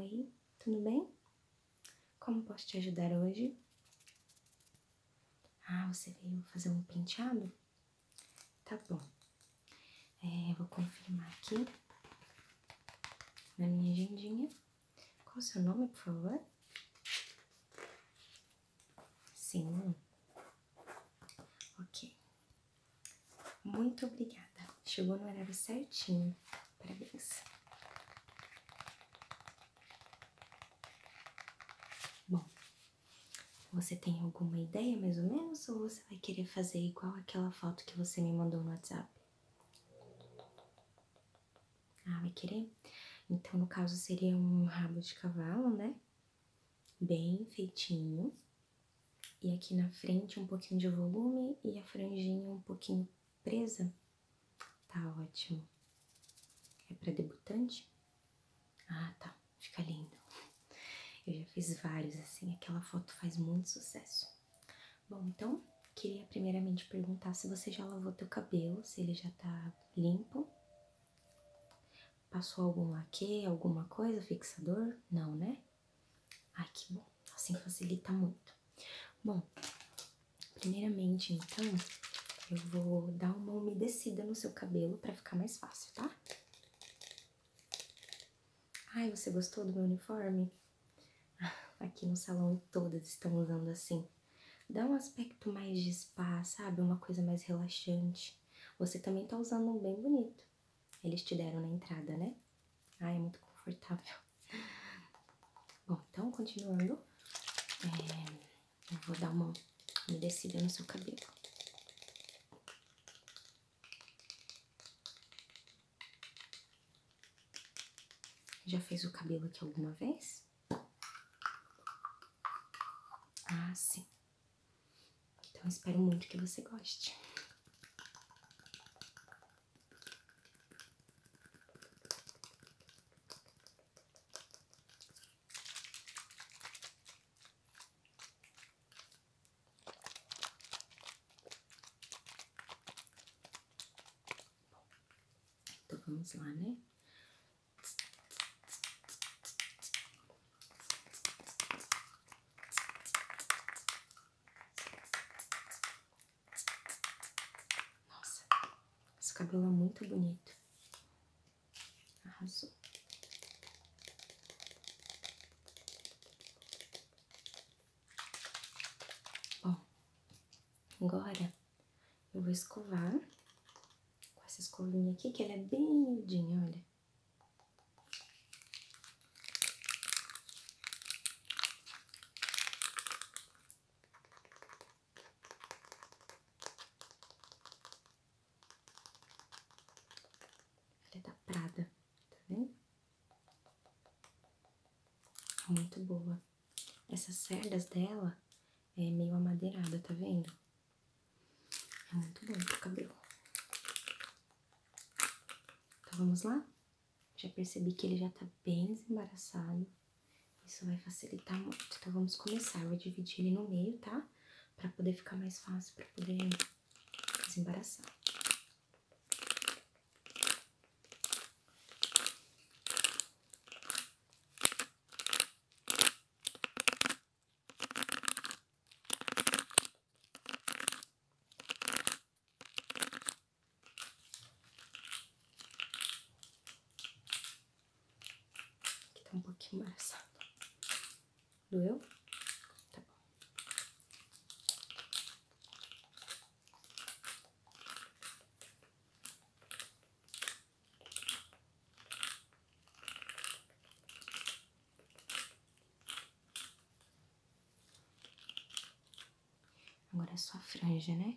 Oi, tudo bem? Como posso te ajudar hoje? Ah, você veio fazer um penteado? Tá bom. Vou confirmar aqui na minha agendinha. Qual o seu nome, por favor? Sim. Ok. Muito obrigada. Chegou no horário certinho. Parabéns. Bom, você tem alguma ideia mais ou menos ou você vai querer fazer igual aquela foto que você me mandou no WhatsApp? Ah, vai querer? Então, no caso, seria um rabo de cavalo, né? Bem feitinho. E aqui na frente um pouquinho de volume e a franjinha um pouquinho presa. Tá ótimo. É pra debutante? Ah, tá. Fica lindo. Eu já fiz vários assim, aquela foto faz muito sucesso. Bom, então, queria primeiramente perguntar se você já lavou teu cabelo, se ele já tá limpo. Passou algum laque, alguma coisa, fixador? Não, né? Ai, que bom. Assim facilita muito. Bom, primeiramente, então, eu vou dar uma umedecida no seu cabelo pra ficar mais fácil, tá? Ai, você gostou do meu uniforme? Aqui no salão todas estão usando assim. Dá um aspecto mais de spa, sabe? Uma coisa mais relaxante. Você também tá usando um bem bonito. Eles te deram na entrada, né? Ai, é muito confortável. Bom, então, continuando. Eu vou dar uma umedecida no seu cabelo. Já fez o cabelo aqui alguma vez? Ah, sim. Então, espero muito que você goste. Então, vamos lá, né? Nossa, esse cabelo é muito bonito. Arrasou. Bom, agora eu vou escovar com essa escovinha aqui, que ela é bem miudinha, olha. Ela é da Prada, tá vendo? Muito boa. Essas cerdas dela é meio amadeirada, tá vendo? É muito bom pro cabelo. Então vamos lá? Já percebi que ele já tá bem desembaraçado. Isso vai facilitar muito. Então vamos começar. Eu vou dividir ele no meio, tá? Pra poder ficar mais fácil, pra poder desembaraçar. Aqui tá um pouquinho embaraçado. Doeu? Tá bom. Agora é só a franja, né?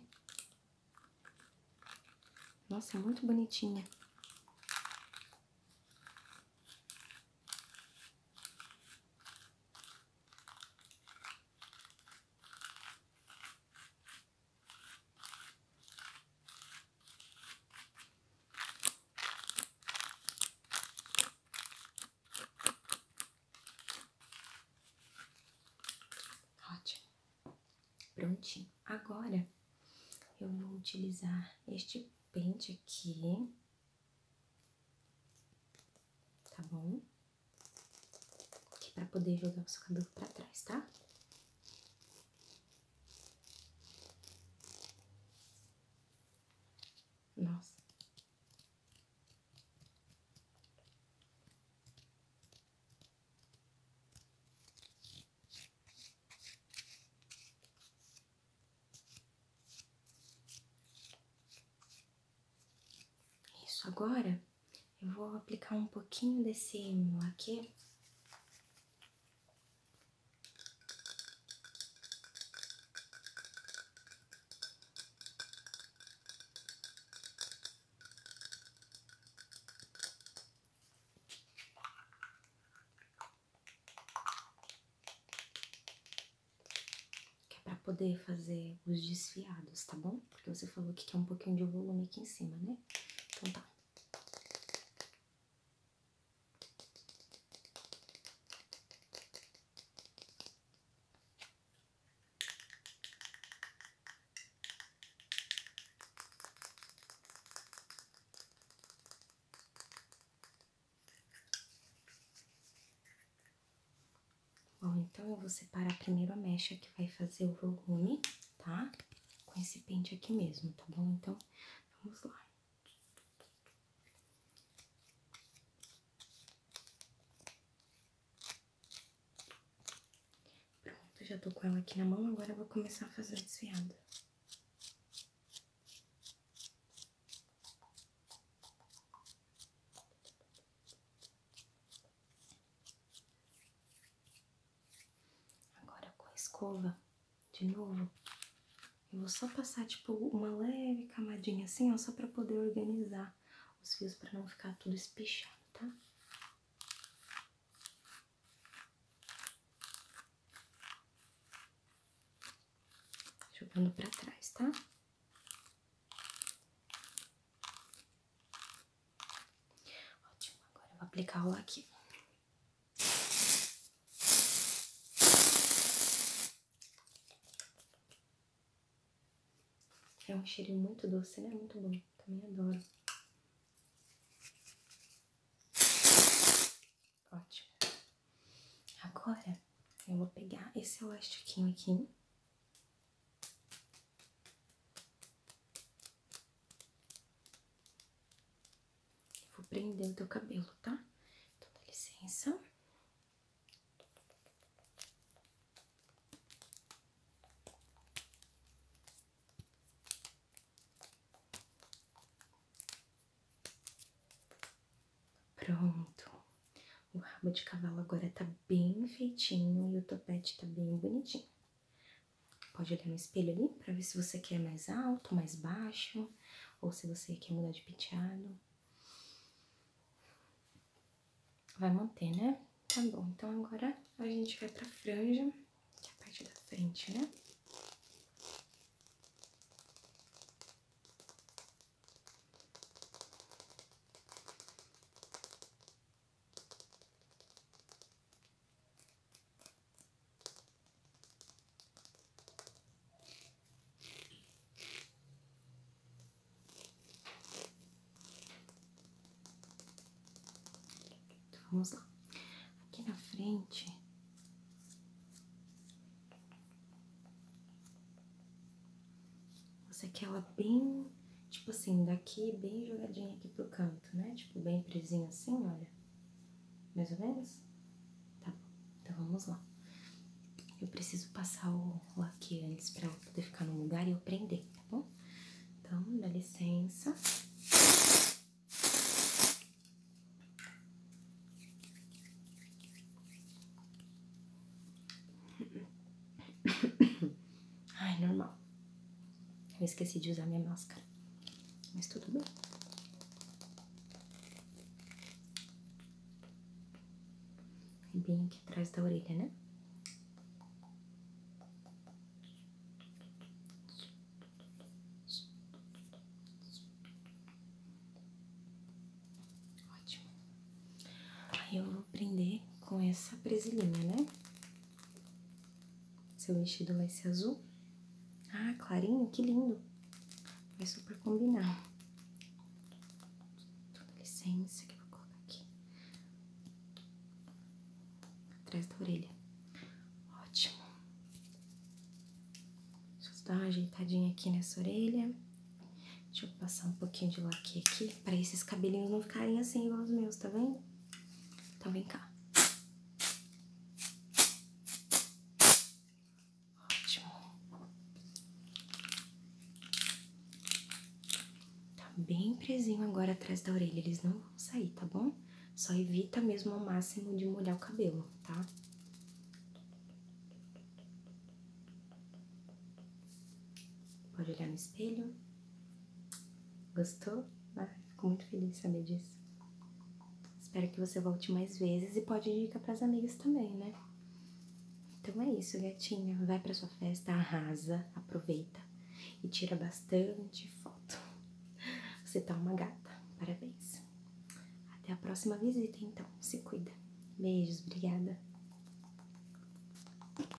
Nossa, é muito bonitinha. Ótimo. Prontinho. Agora eu vou utilizar este pente aqui. Tá bom? pra poder jogar o seu cabelo pra trás, tá? Nossa. Isso, agora eu vou aplicar um pouquinho desse laque. Que é pra poder fazer os desfiados, tá bom? Porque você falou que quer um pouquinho de volume aqui em cima, né? Então tá. Bom, então eu vou separar primeiro a mecha que vai fazer o volume, tá? Com esse pente aqui mesmo, tá bom? Então, vamos lá. Pronto, já tô com ela aqui na mão, agora eu vou começar a fazer o desfiado. Agora com a escova, de novo, eu vou só passar, tipo, uma leve camadinha assim, ó, só pra poder organizar os fios pra não ficar tudo espichado, tá? Jogando pra trás, tá? Ótimo, agora eu vou aplicar o laque. É um cheirinho muito doce, né? Muito bom. Também adoro. Ótimo. Agora, eu vou pegar esse elastiquinho aqui. Vou prender o teu cabelo, tá? Então, dá licença. Pronto. O rabo de cavalo agora tá bem feitinho e o topete tá bem bonitinho. Pode olhar no espelho ali pra ver se você quer mais alto, mais baixo, ou se você quer mudar de penteado. Vai manter, né? Tá bom, então agora a gente vai pra franja, que é a parte da frente, né? Então, vamos lá. Aqui na frente, você quer ela bem, tipo assim, daqui bem jogadinha aqui pro canto, né? Tipo, bem presinha assim, olha. Mais ou menos? Tá bom, então vamos lá. Eu preciso passar o laque antes pra ela poder ficar no lugar e eu prender, tá bom? Então, dá licença. Ai, normal. Eu esqueci de usar minha máscara, mas tudo bem. Bem aqui atrás da orelha, né? Ótimo. Aí eu vou prender com essa presilhinha, né? Seu vestido vai ser azul. Ah, clarinho, que lindo. Vai super combinar. Dá licença que eu vou colocar aqui. Atrás dar uma ajeitadinha aqui nessa orelha. Deixa eu passar um pouquinho de laque aqui, pra esses cabelinhos não ficarem assim igual os meus, tá vendo? Então vem cá. Ótimo. Tá bem presinho agora atrás da orelha, eles não vão sair, tá bom? Só evita mesmo ao máximo de molhar o cabelo, tá? Pode olhar no espelho. Gostou? Ah, fico muito feliz de saber disso. Espero que você volte mais vezes e pode indicar pras amigas também, né? Então é isso, gatinha. Vai pra sua festa, arrasa, aproveita e tira bastante foto. Você tá uma gata. Parabéns. Até a próxima visita, então. Se cuida. Beijos, obrigada.